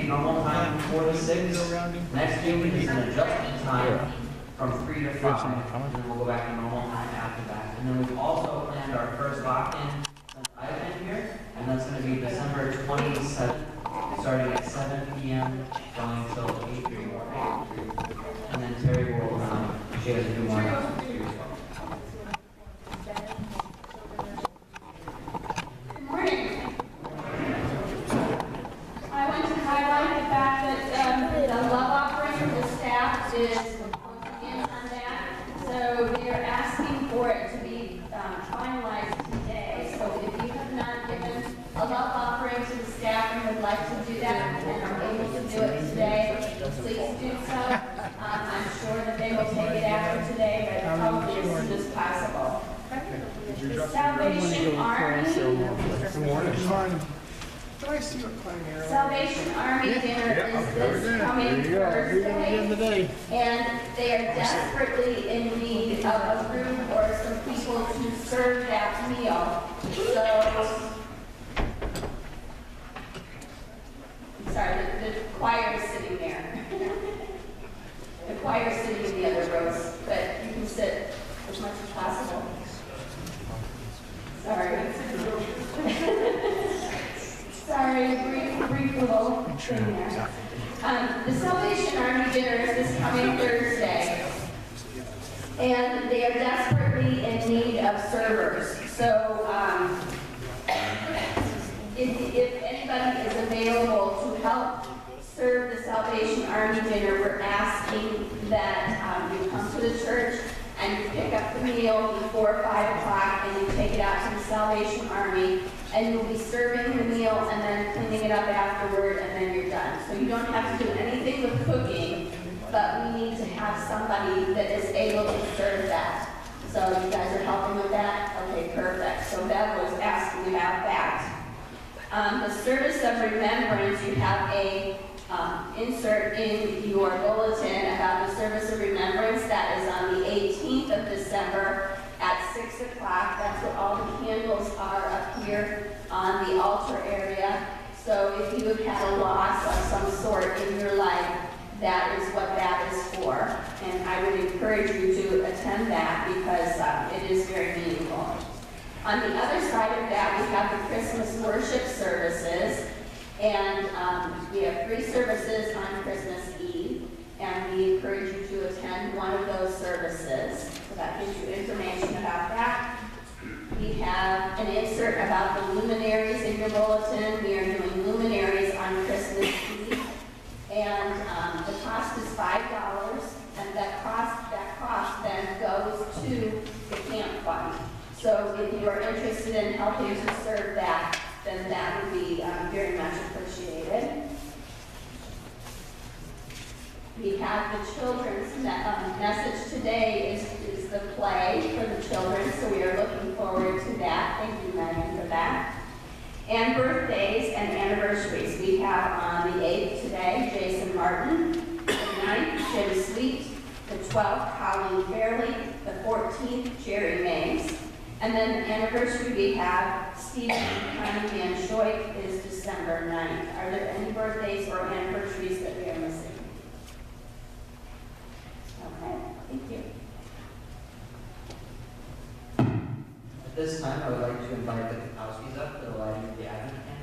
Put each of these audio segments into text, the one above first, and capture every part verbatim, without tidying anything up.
normal time, four to six. Next week is an adjustment time from three to five. And then we'll go back to normal time after that. And then we've also planned our first lock-in since I've been here. And that's going to be December twenty-seventh, starting at seven P M going till eight in the morning. And then Terry will, um, she has a few more announcements too as well. Good morning. I want to highlight the fact that um, the love offering from the staff is in on that. So they are asking for it to be um, finalized today. So if you have not given a love offering to the staff and would like to do that and are able to do it today, please do so. Um, I'm sure that they will take it after today, but probably as soon as possible. The Salvation Army. Good morning. Do I see what Klein Arrow? Salvation Army dinner is this coming Thursday, and they are desperately in need of a group or some people to serve that meal. So, I'm sorry, the, the choir is sitting there. The choir is sitting in the other rows, but you can sit as much as possible. Sorry. Sorry, brief, brief little thing there. Um, the Salvation Army dinner is this coming Thursday, and they are desperately in need of servers. So, um, if, if anybody is available to help serve the Salvation Army dinner, we're asking that um, you come to the church and you pick up the meal before five o'clock and you take it out to the Salvation Army, and you'll be serving the meal and then cleaning it up afterward, and then you're done. So you don't have to do anything with cooking, but we need to have somebody that is able to serve that. So you guys are helping with that? Okay, perfect. So Bev was asking about that. Um, the service of remembrance, you have a Um, insert in your bulletin about the service of remembrance. That is on the eighteenth of December at six o'clock. That's what all the candles are up here on the altar area. So if you have had a loss of some sort in your life, that is what that is for. And I would encourage you to attend that because uh, it is very meaningful. On the other side of that, we have the Christmas worship services. And um, we have three services on Christmas Eve, and we encourage you to attend one of those services. So that gives you information about that. We have an insert about the luminaries in your bulletin. We are doing luminaries on Christmas Eve, and um, the cost is five dollars, and that cost, that cost then goes to the camp fund. So if you are interested in helping to serve that, then that would be um, very much appreciated. We have the children's me um, message today is, is the play for the children, so we are looking forward to that. Thank you, Megan, for that. And birthdays and anniversaries. We have on the eighth today, Jason Martin. The ninth, Jim Sweet. The twelfth, Colleen Fairley. The fourteenth, Jerry Mays. And then the anniversary we have, Stephen Connie Van Schoik is December ninth. Are there any birthdays or anniversaries that we are missing? Okay, thank you. At this time, I would like to invite the Kapowskis up for the lighting of the Advent candle.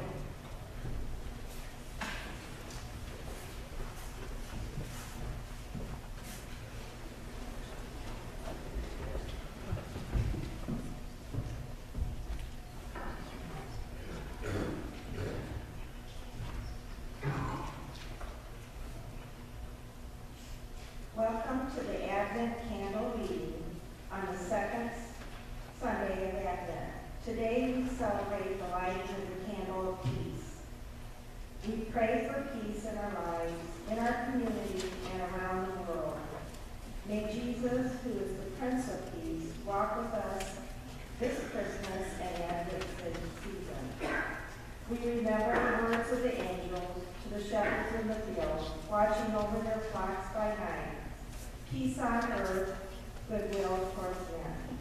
Welcome to the Advent Candle Reading on the second Sunday of Advent. Today we celebrate the lighting of the candle of peace. We pray for peace in our lives, in our community, and around the world. May Jesus, who is the Prince of Peace, walk with us this Christmas and Advent season. We remember the words of the angels to the shepherds in the field, watching over their flocks by night. Peace on earth, goodwill towards men.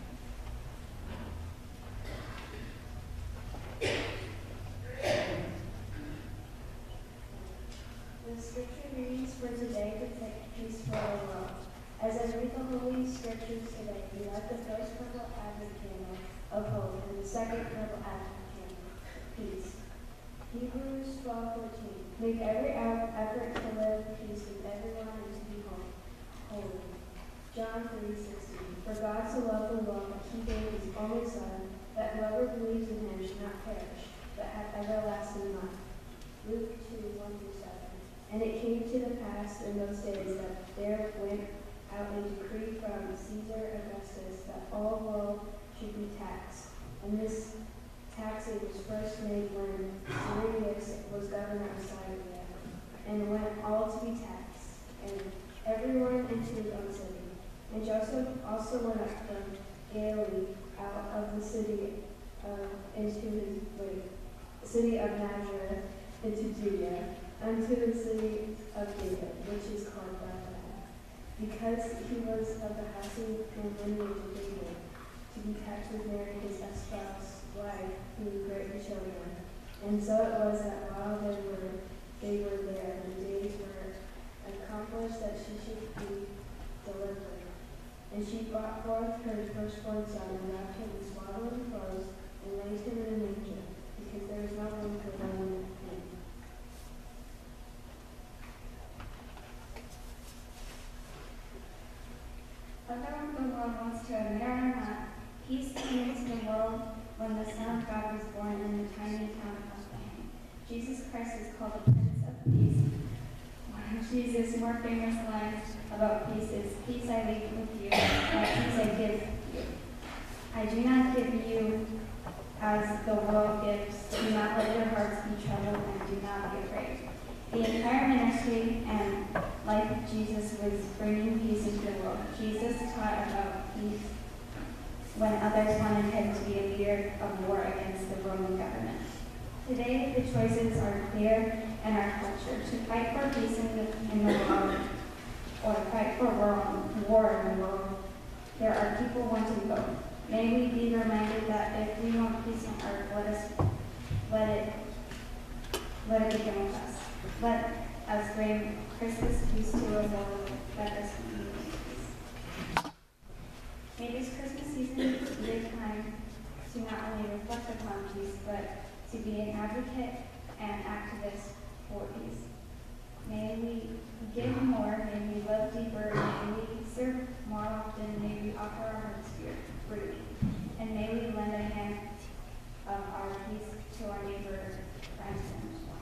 The scripture readings for today depict peace for the world. As I read the Holy Scriptures today, we light the first purple Advent candle of hope and the second purple Advent candle of peace. Hebrews twelve fourteen. Make every effort to live peace with everyone and to be holy. John three sixteen. For God so loved the world that he gave his only Son, that whoever believes in him should not perish, but have everlasting life. Luke two one through seven. And it came to the pass in those days that there went out a decree from Caesar Augustus that all the world should be taxed. And this taxing was first made when Quirinius was governor of Syria, and went all to be taxed, and everyone into his own city. And Joseph also went up from Galilee out of the city uh, into his wait, the city of Nazareth into Judea, unto the city of David, which is called Bethlehem, because he was of the house and lineage of David, to be taxed with Mary, his espoused wife, who was great with children. And so it was that while they were they were there, the days were accomplished that she should be delivered. And she brought forth her firstborn son, and wrapped him in swaddling clothes, and laid him in a manger, because there was no room for them in him. Whether the world wants to admit it or not, peace came into the world when the Son of God was born in the tiny town of Bethlehem. Jesus Christ is called the Prince of Peace. One of Jesus' more famous lines about peace is, "Peace I leave with you, my peace I give you. I do not give you as the world gives. Do not let your hearts be troubled, and do not be afraid." The entire ministry and life of Jesus was bringing peace into the world. Jesus taught about peace when others wanted him to be a leader of war against the Roman government. Today, the choices are clear in our culture: to fight for peace in the, in the world, or fight for war, war in the world. There are people wanting both. May we be reminded that if we want peace on earth, let us let it let it begin with us. Let us bring Christmas peace to a world that does not need peace. May this Christmas season be a time to not only reflect upon peace, but to be an advocate and activist for peace. May we give more, may we love deeper, may we serve more often, may we offer our hearts freely, and may we lend a hand of our peace to our neighbor, friends, and loved ones.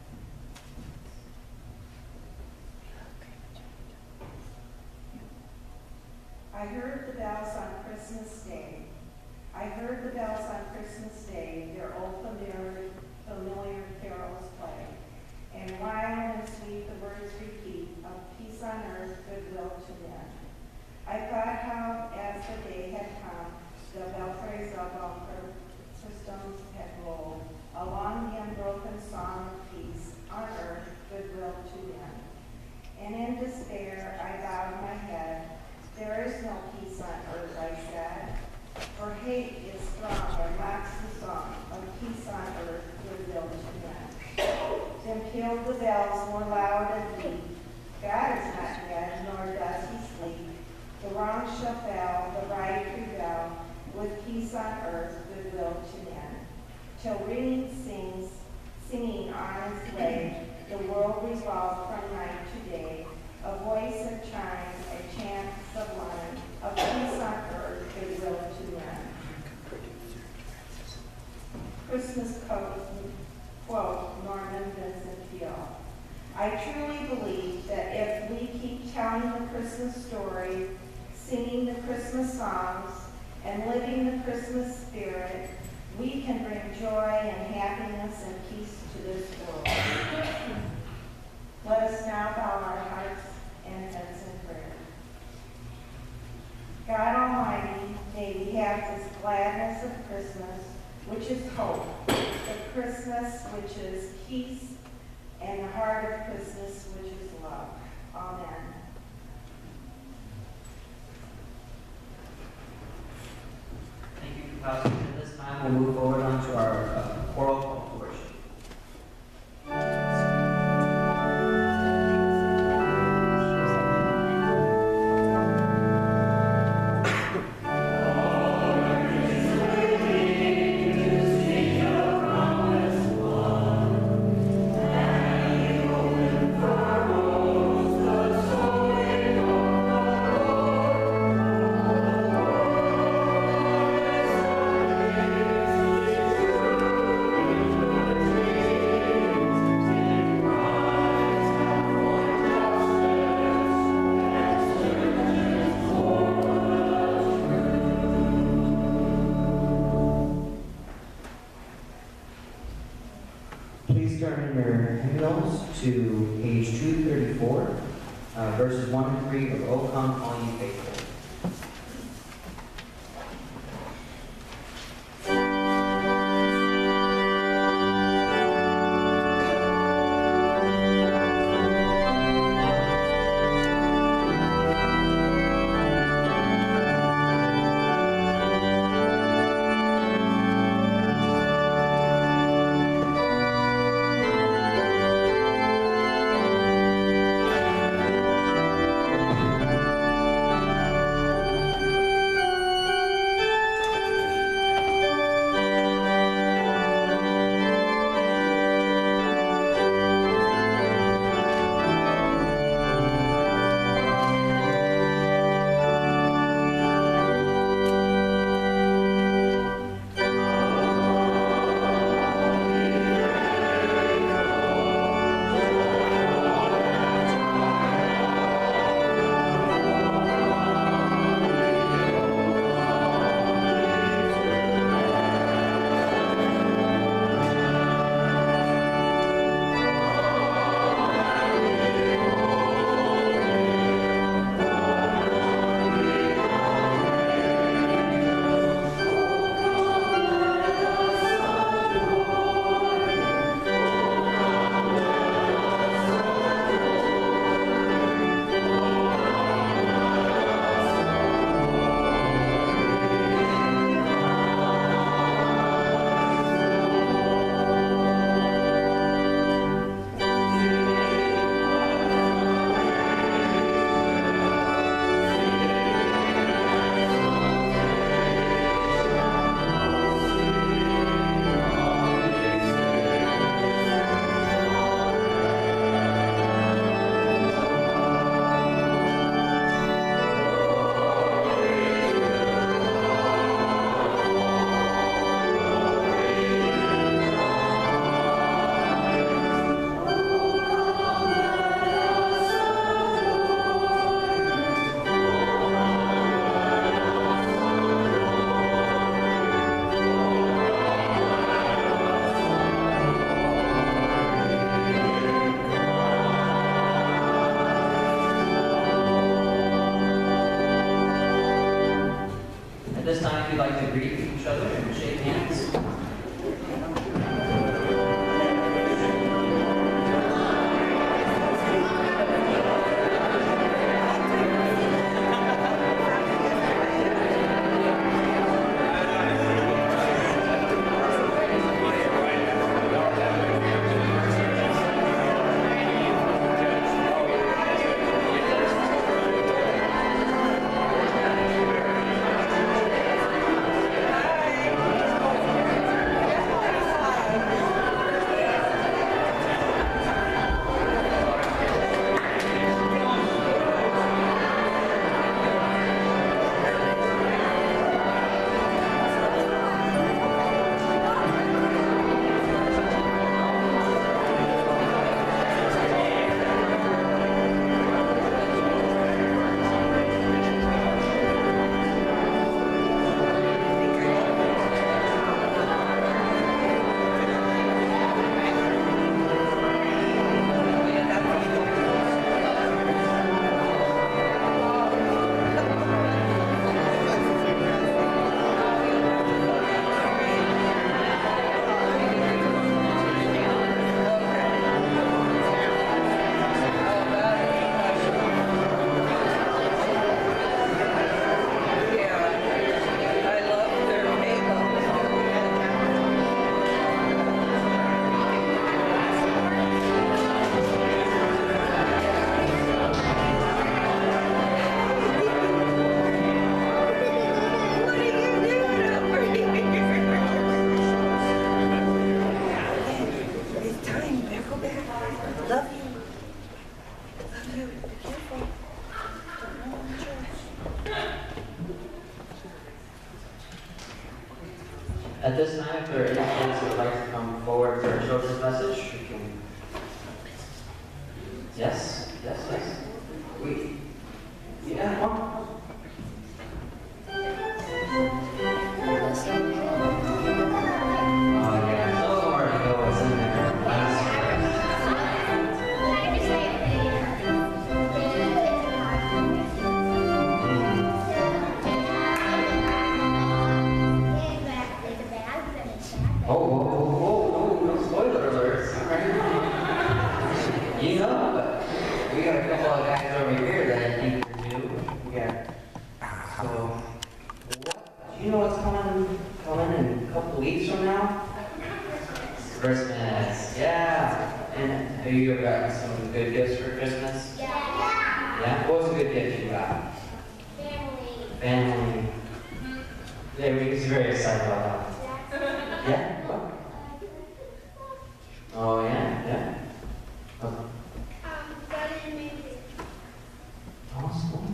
I heard the bells on Christmas Day. I heard the bells on Christmas Day, their old familiar, familiar carols play. And wild and sweet the words repeat, of peace on earth, goodwill to men. I thought how, as the day had come, the belfries of all Christmas had rolled, along the unbroken song of peace on earth, goodwill to men. And in despair I bowed my head. There is no peace on earth, I said, for hate is strong and mocks the song of peace on earth, goodwill to men. Then pealed the bells more loud and deep. God is not dead, nor does he sleep. The wrong shall fail, the right rebel, with peace on earth, goodwill to men. Till ringing sings, singing on its way, the world revolved from night to day. A voice of chime, a chant sublime, of peace on earth, goodwill to men. Christmas quote, Norman Vincent Peale. I truly believe that if we keep telling the Christmas story, singing the Christmas songs, and living the Christmas spirit, we can bring joy and happiness and peace to this world. Let us now bow our hearts and heads in prayer. God Almighty, may we have this gladness of Christmas, which is hope, the Christmas which is peace, and the heart of Christmas which is love. Amen. Thank you, Pastor. At this time, we'll move forward on to our uh, choral call to worship. to page two thirty-four, uh, verses one and three of O Come All Ye Faithful. At this time, if you'd like to greet each other and shake hands. At this time, if there are any students who would like to come forward for a children's message, we can. Yes, yes, yes. We. Yeah, one. Oh, yeah, so hard to know what's in there. know, but we got a couple of guys over here that I think are new. We got, so, what, do you know what's coming, coming in a couple weeks from now? Christmas, yeah. And have you ever gotten some good gifts for Christmas? Yeah. Yeah? What was a good gift you got? Family. Family. Yeah, we're very excited about that. Yeah? What? Oh, yeah, yeah. Oh, Um, brother and maybe. awesome.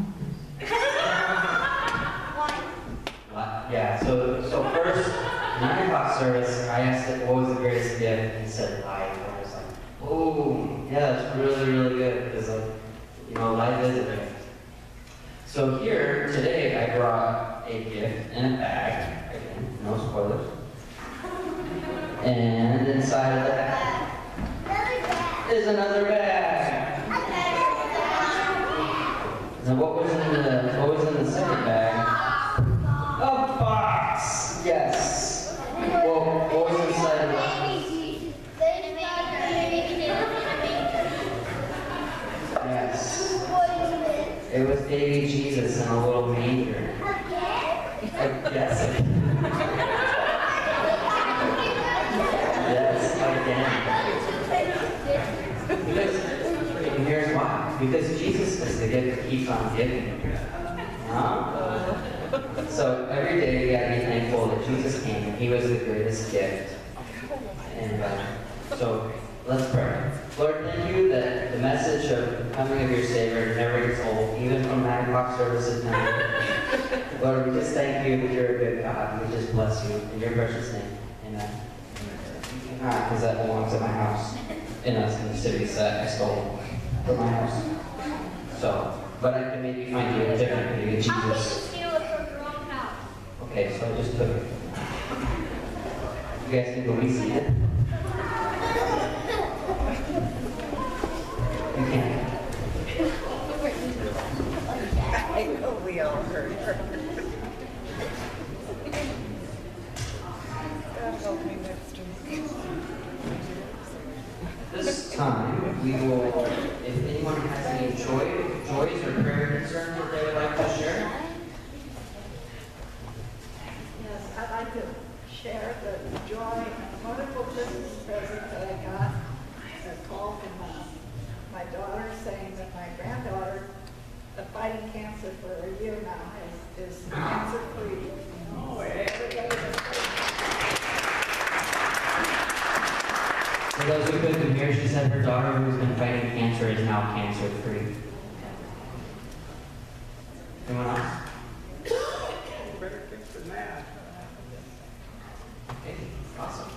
One. What? Yeah, so, so first, nine o'clock service, I asked it, what was the greatest gift? And he said life. And I was like, oh, yeah, that's really, really good. Because, like, you know, life is a gift. So here, today, I brought a gift in a bag. Again, no spoilers. And inside of that is another bag. Now, what was in the, what was in the second bag? A box! Yes! Well, what was inside of it? Yes. It was baby Jesus in a little manger. Uh, yes. Yes, again. Because, and here's why. Because Jesus is the gift that keeps on giving. Huh? So every day we gotta be thankful that Jesus came and He was the greatest gift. And uh, so let's pray. Lord, thank you that the message of the coming of your Savior never gets old, even from nine o'clock services now. Lord, we just thank you that you're a good God. We just bless you in your precious name. Amen. Because that belongs to my house. In us in the cities that I stole from my house. So, but I can maybe find you a different maybe Jesus. Okay, so I just took it. You guys can go and see it. You can't. I know we all heard her. God help me next week. This time, we will, if anyone has any joy, joys or prayer concerns that they would like to share. Yes, I'd like to share the joy and wonderful Christmas present that I got. A call from uh, my daughter saying that my granddaughter, uh, fighting cancer for a year now, is, is cancer free. Oh, For those who couldn't hear, she said her daughter, who's been fighting cancer, is now cancer free. Anyone else? Better fix than that. Okay, awesome.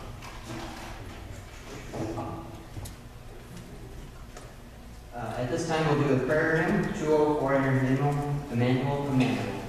Uh, at this time, we'll do a prayer hymn, two oh four Emmanuel, Emmanuel, Emmanuel.